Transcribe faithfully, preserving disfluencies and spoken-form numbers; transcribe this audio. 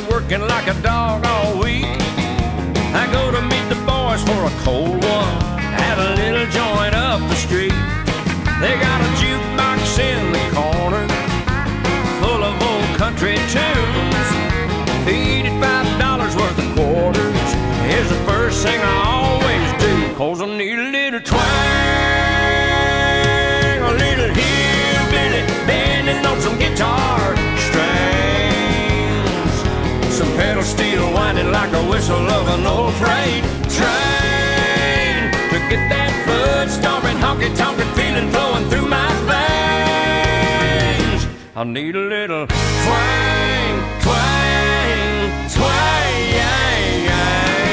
working like a dog all week. I go to meet the boys for a cold one at a little joint up the street. They got a jukebox in the corner full of old country tunes. Feed it five dollars worth of quarters is the first thing I always do, 'cause I need a little twang, a little hillbilly bending on some guitar strings, some pedal steel winding like a whistle of an old freight train, to get that foot stomping, honky-tonkin' feeling flowing through my veins. I need a little twang, twang, twang.